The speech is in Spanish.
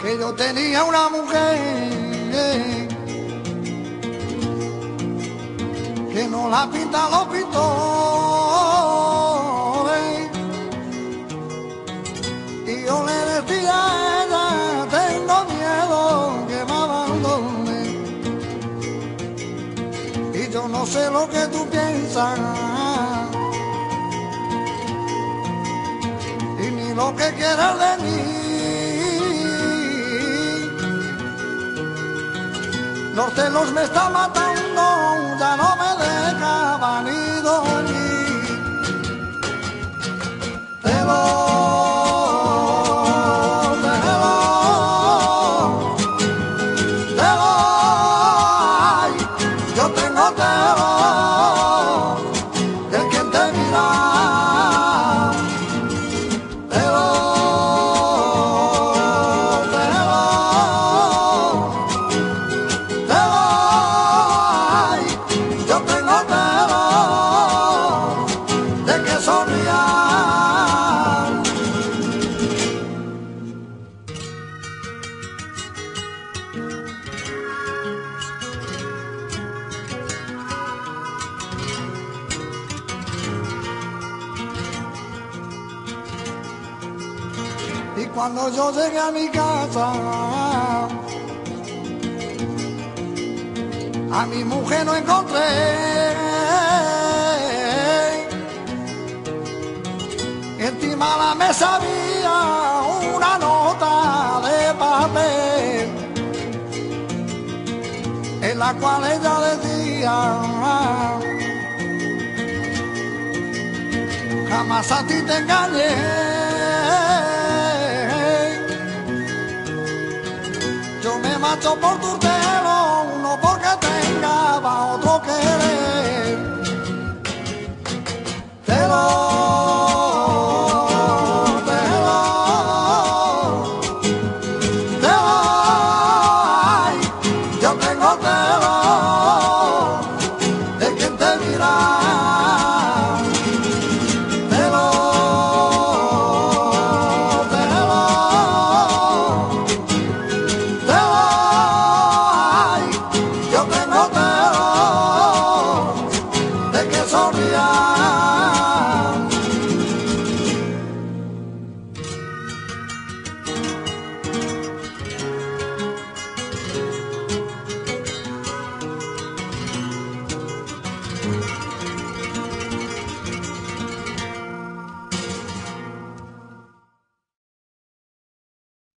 que yo tenía una mujer que no la pinta los pintores, y yo le decía a ella, tengo miedo que me abandone, y yo no sé lo que tú piensas y ni lo que quieras de mí. Los celos me están matando, ya no me dejaban ni dormir. Celos, ay, yo tengo celos de quien te mira. Y cuando yo llegué a mi casa, a mi mujer no encontré. Encima la mesa había una nota de papel en la cual ella decía: jamás a ti te engañé, yo me macho por tu